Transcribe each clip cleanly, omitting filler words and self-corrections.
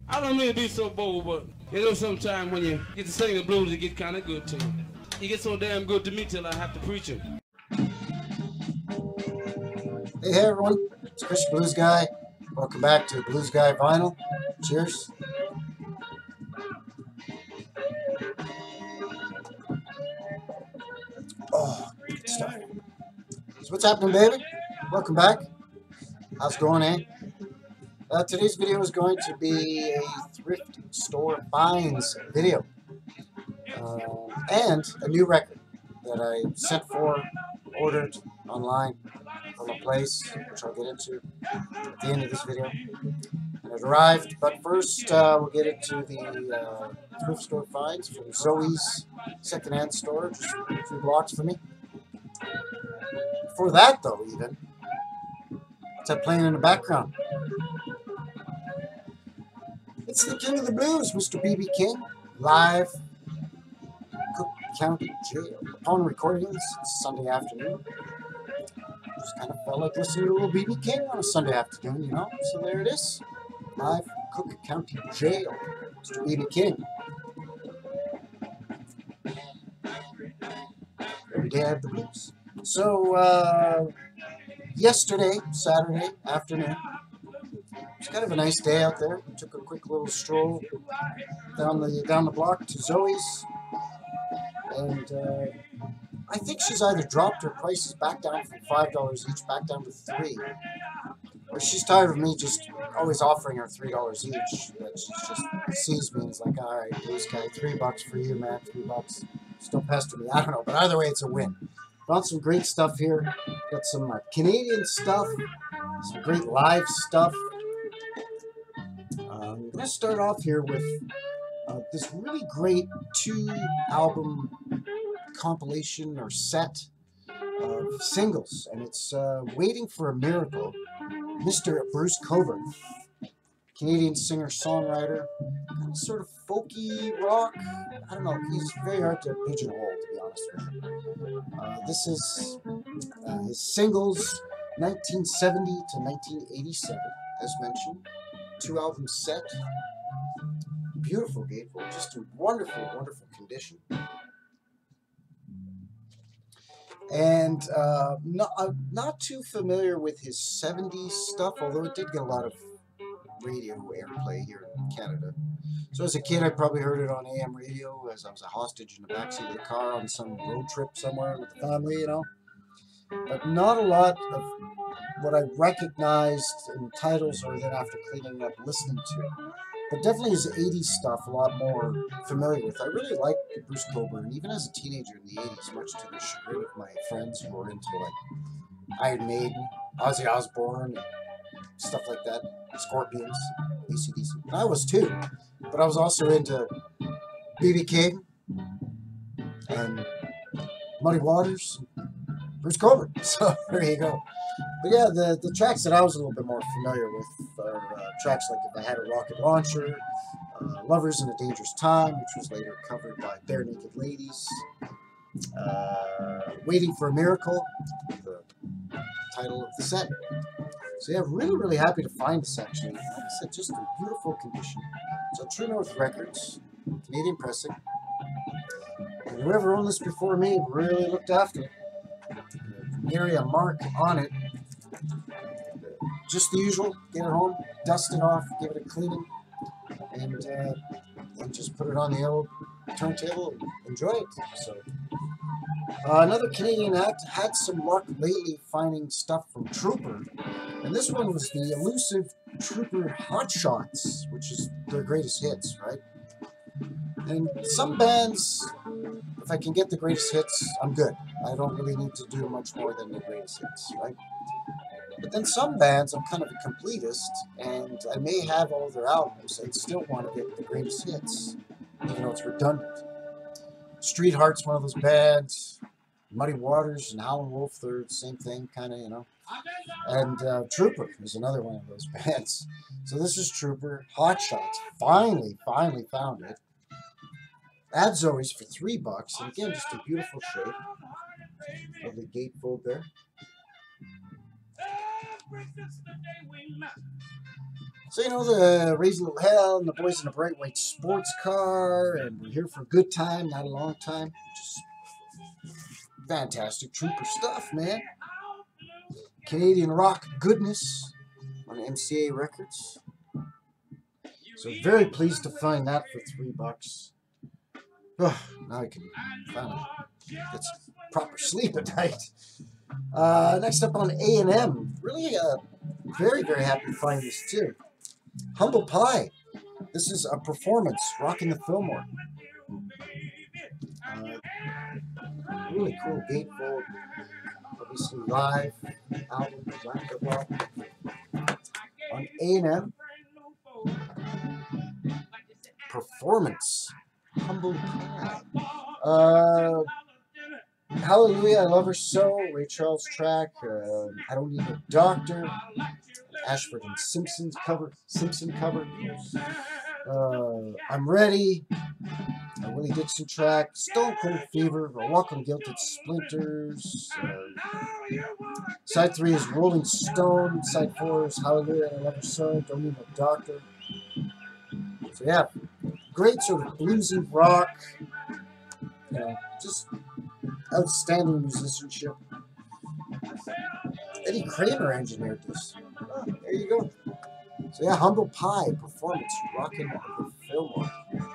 I don't mean to be so bold, but you know sometimes when you get to sing the blues, it get kind of good to you. It gets so damn good to me till I have to preach it. Hey everyone, it's Chris Blues Guy. Welcome back to Blues Guy Vinyl. Cheers. Oh, good stuff. So what's happening, baby? Welcome back. How's it going, eh? Today's video is going to be a thrift store finds video. And a new record that I sent for, ordered online from a place, which I'll get into at the end of this video. And it arrived, but first we'll get into the thrift store finds from Zoe's secondhand store, just a few blocks from me. Before that, though, even, what's that playing in the background? It's the King of the Blues, Mr. B.B. King, live Cook County Jail. Upon recording this, it's Sunday afternoon. Just kind of felt like listening to a little B.B. King on a Sunday afternoon, you know? So there it is. Live Cook County Jail, Mr. B.B. King. Every day I have the blues. So, yesterday, Saturday afternoon, it was kind of a nice day out there. Took a quick little stroll down the block to Zoe's. And I think she's either dropped her prices back down from $5 each, back down to $3. Or she's tired of me just always offering her $3 each. That she just sees me and is like, all right, Blues Guy, $3 for you, man, $3. Just don't pester me. I don't know, but either way, it's a win. Found some great stuff here. Got some Canadian stuff, some great live stuff. I'm going to start off here with this really great 2-album compilation or set of singles, and it's Waiting for a Miracle. Mr. Bruce Cockburn, Canadian singer-songwriter, kind of sort of folky rock. I don't know, he's very hard to pigeonhole, to be honest with you. This is his singles, 1970 to 1987, as mentioned. 2-album set. Beautiful gatefold, just in wonderful, wonderful condition. And I'm not too familiar with his 70s stuff, although it did get a lot of radio airplay here in Canada. So as a kid, I probably heard it on AM radio as I was a hostage in the backseat of the car on some road trip somewhere with the family, you know. But not a lot of what I recognized in titles or then after cleaning up listening to. But definitely his 80s stuff a lot more familiar with. I really liked Bruce Cockburn, even as a teenager in the 80s, much to the chagrin of my friends who were into like Iron Maiden, Ozzy Osbourne, and stuff like that, Scorpions, AC/DC. And I was too, but I was also into B.B. King and Muddy Waters, and Bruce Cockburn. So there you go. But yeah, the tracks that I was a little bit more familiar with are tracks like If I Had a Rocket Launcher, Lovers in a Dangerous Time, which was later covered by Bare Naked Ladies, Waiting for a Miracle, the title of the set. So yeah, really, really happy to find this actually. Like I said, just in beautiful condition. So True North Records, Canadian pressing. And whoever owned this before me really looked after it. Nearly a mark on it. Just the usual, get it home, dust it off, give it a cleaning, and just put it on the old turntable and enjoy it. So, another Canadian act had some luck lately finding stuff from Trooper, and this one was the elusive Trooper Hot Shots, which is their greatest hits, right? And some bands, if I can get the greatest hits, I'm good. I don't really need to do much more than the greatest hits, right? But then some bands, I'm kind of a completist, and I may have all their albums and still want to get the greatest hits, even though it's redundant. Street Heart's one of those bands. Muddy Waters and Howlin' Wolf, they're the same thing, kind of, you know. And Trooper is another one of those bands. So this is Trooper, Hot Shots. Finally found it. At Zoe's for $3, and again, just a beautiful shape. Lovely gatefold there. So, you know, the Raise a Little Hell and the Boys in a Bright White Sports Car, and we're here for a good time, not a long time. Just fantastic trooper stuff, man. Canadian rock goodness on MCA Records. So very pleased to find that for $3. Oh, now I can finally get some proper sleep at night. Next up on A&M, really very, very happy to find this too. Humble Pie. This is a performance, rocking the Fillmore. Really cool gatefold, obviously live album, Black or Rock. On A&M, performance, Humble Pie. Hallelujah, I Love Her So, Ray Charles track, I Don't Need a Doctor, Ashford and Simpson cover, I'm Ready, a Willie Dixon track, Stone Cold Fever, A Walk on Gilded Splinters, side 3 is Rolling Stone, side 4 is Hallelujah, I Love Her So, Don't Need a Doctor. So yeah, great sort of bluesy rock, you know, just outstanding musicianship. Eddie Kramer engineered this. Oh, there you go. So yeah, Humble Pie performance, rocking the Fillmore.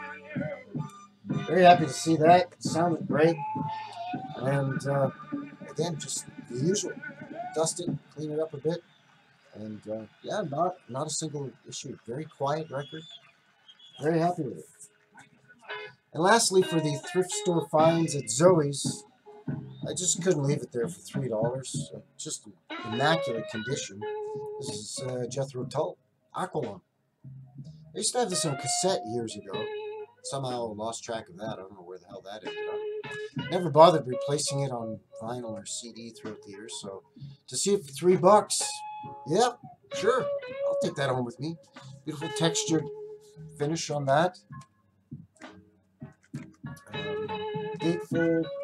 Very happy to see that. It sounded great. And again, just the usual. Dust it, clean it up a bit. And yeah, not a single issue. Very quiet record. Very happy with it. And lastly, for the thrift store finds at Zoe's, I just couldn't leave it there for $3. Just immaculate condition. This is Jethro Tull, Aqualung. I used to have this on cassette years ago. Somehow lost track of that. I don't know where the hell that ended up. Never bothered replacing it on vinyl or CD throughout the years. So to see it for $3, yeah, sure. I'll take that home with me. Beautiful textured finish on that. Gatefold.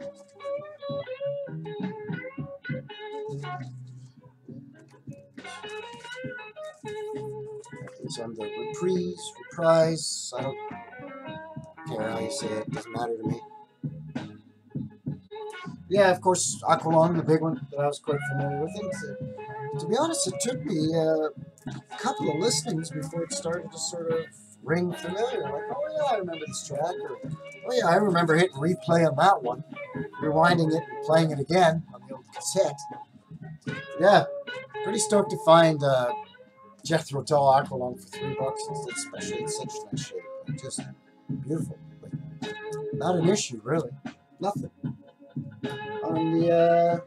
It's on the reprise. I don't care how you say it. Doesn't matter to me. Yeah, of course, Aqualung, the big one that I was quite familiar with. And to be honest, it took me a couple of listenings before it started to sort of ring familiar. Like, oh yeah, I remember this track. Or, oh yeah, I remember hitting replay on that one, rewinding it and playing it again on the old cassette. Yeah, pretty stoked to find Jethro Tull Aqualung for $3, especially in such nice shape. Just beautiful. Like, not an issue, really. Nothing. On the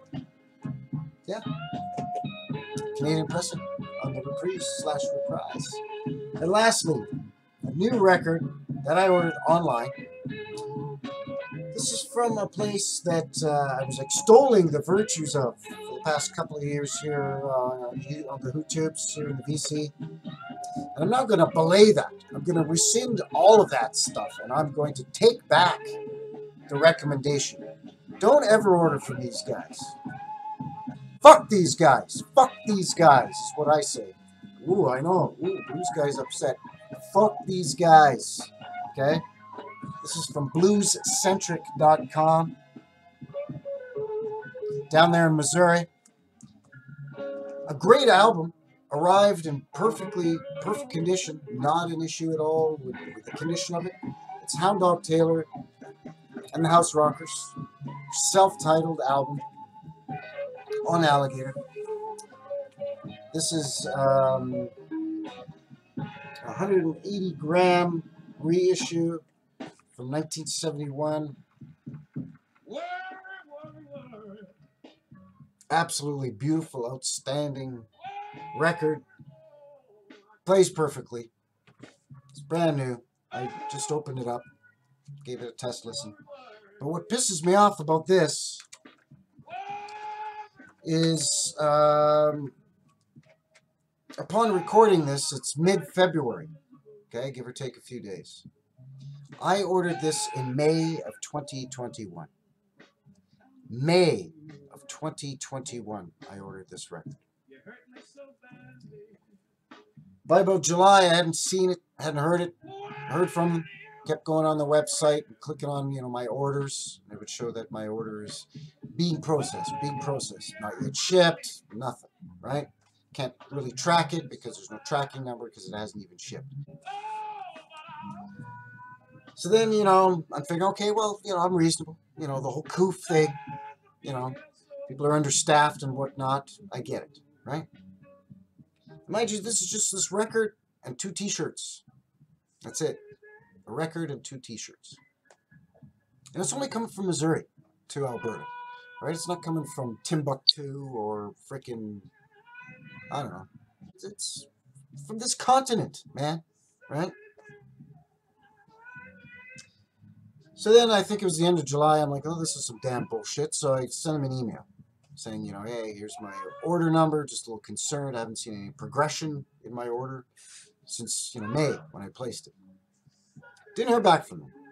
Canadian pressing on the reprise. And lastly, a new record that I ordered online. This is from a place that I was extolling the virtues of for the past couple of years here on the YouTubes here in the VC. And I'm not going to belay that. I'm going to rescind all of that stuff, and I'm going to take back the recommendation. Don't ever order from these guys. Fuck these guys. Fuck these guys is what I say. Ooh, I know. Ooh, Blues Guy's upset. Fuck these guys. Okay? This is from bluescentric.com. Down there in Missouri. A great album. Arrived in perfect condition. Not an issue at all with the condition of it. It's Hound Dog Taylor and the House Rockers. Self-titled album on Alligator. This is 180 gram reissue from 1971. Absolutely beautiful, outstanding record. Plays perfectly. It's brand new. I just opened it up, gave it a test listen. But what pisses me off about this is upon recording this, it's mid-February, okay, give or take a few days. I ordered this in May of 2021. May of 2021, I ordered this record. By about July, I hadn't seen it, hadn't heard from them. Kept going on the website and clicking on, my orders. It would show that my order is being processed. Not yet shipped, nothing, right? Can't really track it because there's no tracking number because it hasn't even shipped. So then, I'm thinking, okay, well, I'm reasonable. The whole coof thing, people are understaffed and whatnot. I get it, right? Mind you, this is just this record and 2 t-shirts. That's it. A record and 2 t-shirts. And it's only coming from Missouri to Alberta, right? It's not coming from Timbuktu or frickin', I don't know. It's from this continent, man, right? So then I think it was the end of July. I'm like, oh, this is some damn bullshit. So I sent him an email saying, hey, here's my order number. Just a little concerned. I haven't seen any progression in my order since, May when I placed it. Didn't hear back from them.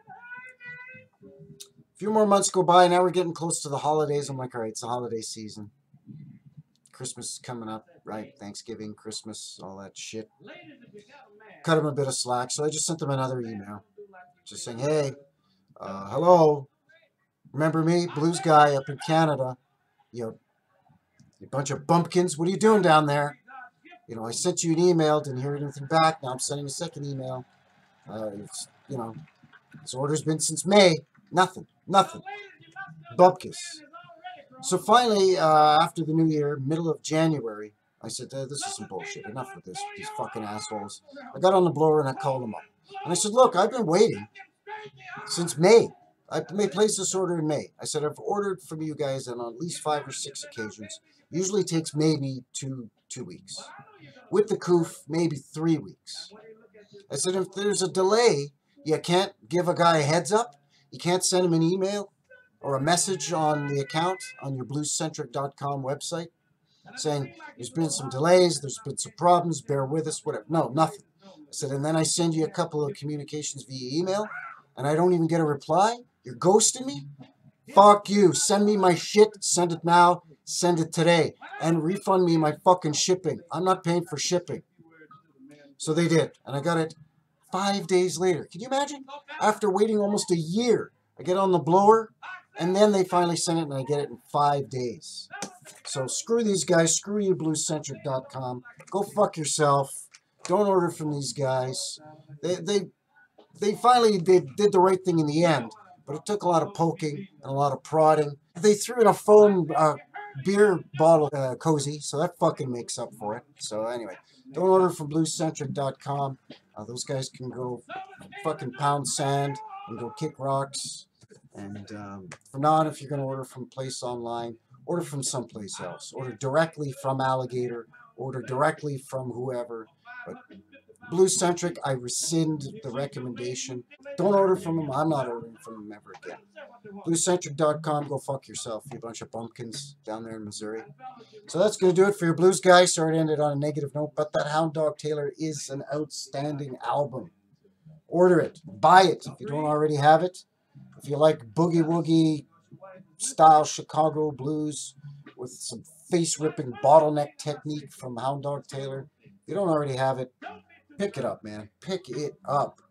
A few more months go by. Now we're getting close to the holidays. I'm like, all right, it's the holiday season. Christmas is coming up, right? Thanksgiving, Christmas, all that shit. Cut him a bit of slack. So I just sent them another email just saying, hey, hello, remember me, blues guy up in Canada, you bunch of bumpkins, what are you doing down there? I sent you an email, didn't hear anything back, now I'm sending a second email. This order's been since May, nothing, bupkis. So finally, after the new year, middle of January, I said, this is some bullshit, enough with this, these fucking assholes. I got on the blower and I called them up. And I said, look, I've been waiting since May. I placed this order in May. I said, I've ordered from you guys on at least 5 or 6 occasions. Usually takes maybe two weeks. With the coof, maybe 3 weeks. I said, if there's a delay, you can't give a guy a heads up. You can't send him an email or a message on the account on your bluescentric.com website saying, there's been some delays, there's been some problems, bear with us, whatever. No, nothing. I said, and then I send you a couple of communications via email, and I don't even get a reply? You're ghosting me? Fuck you. Send me my shit. Send it now. Send it today. And refund me my fucking shipping. I'm not paying for shipping. So they did. And I got it 5 days later. Can you imagine? After waiting almost a year, I get on the blower, and then they finally send it, and I get it in 5 days. So screw these guys. Screw you, bluescentric.com. Go fuck yourself. Don't order from these guys. They finally did the right thing in the end, but it took a lot of poking and a lot of prodding. They threw in a foam beer bottle cozy, so that fucking makes up for it. So anyway, don't order from bluescentric.com. Those guys can go fucking pound sand and go kick rocks. And from now on, if you're going to order from a place online, order from someplace else. Order directly from Alligator. Order directly from whoever. But Bluescentric, I rescind the recommendation. Don't order from them. I'm not ordering from them ever again. Bluescentric.com, go fuck yourself, you bunch of bumpkins down there in Missouri. So that's going to do it for your blues guys. Sorry to end it on a negative note, but that Hound Dog Taylor is an outstanding album. Order it. Buy it if you don't already have it. If you like boogie woogie style Chicago blues with some face-ripping bottleneck technique from Hound Dog Taylor, if you don't already have it, pick it up, man. Pick it up.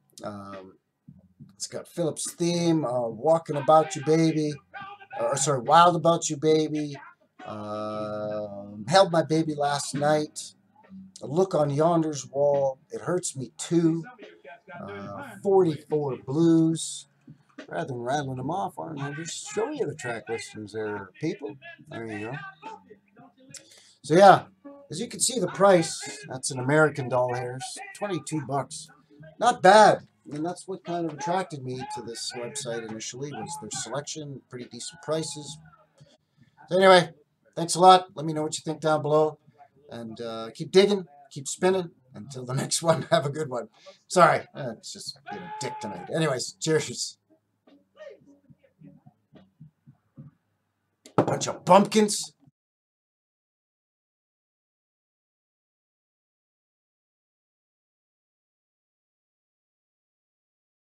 It's got Philip's theme, Walking About You Baby, Wild About You Baby, Held My Baby Last Night, A Look on Yonder's Wall, It Hurts Me Too, 44 Blues. Rather than rattling them off, why don't I just show you the track listings there, people? There you go. So yeah, as you can see, the price, that's in American doll hairs, $22. Not bad. I mean, that's what kind of attracted me to this website initially, was their selection, pretty decent prices. So anyway, thanks a lot. Let me know what you think down below. And keep digging, keep spinning. Until the next one, have a good one. Sorry, it's just being a dick tonight. Anyways, cheers. Bunch of bumpkins.